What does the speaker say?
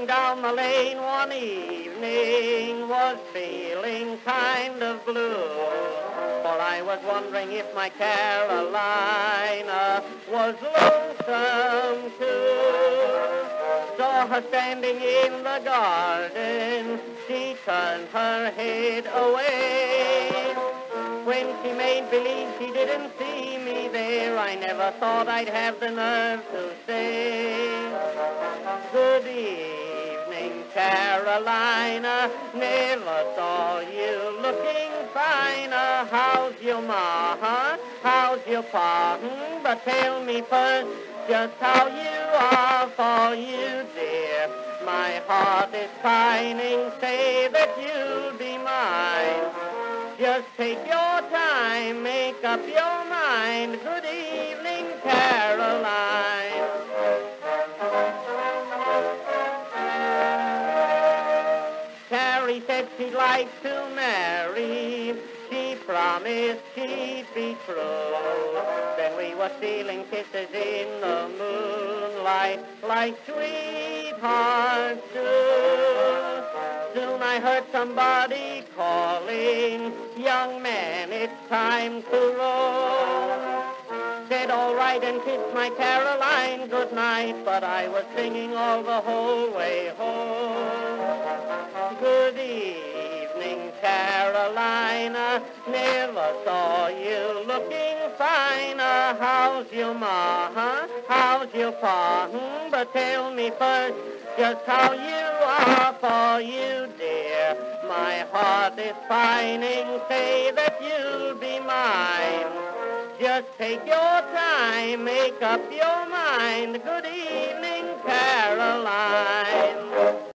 Walking down the lane one evening, was feeling kind of blue, for I was wondering if my Carolina was lonesome too. Saw her standing in the garden, she turned her head away. When she made believe she didn't see me there, I never thought I'd have the nerve to say, good evening, Carolina, never saw you looking finer. How's your ma, huh? How's your pa, But tell me first just how you are, for you, dear. My heart is pining, say that you'll be mine. Just take your time, make up your mind. Good evening, Caroline. Carrie said she'd like to marry. She promised she'd be true. Then we were stealing kisses in the moonlight like sweethearts do. Soon I heard somebody calling, young man, it's time to roll. Said all right and kissed my Caroline good night, but I was singing all the whole way home. Good evening, Carolina, never saw you looking finer. How's your ma, huh? How's your pa, But tell me first just how you are, for you, dear. My heart is pining, say that you'll be mine. Just take your time, make up your mind. Good evening, Carol.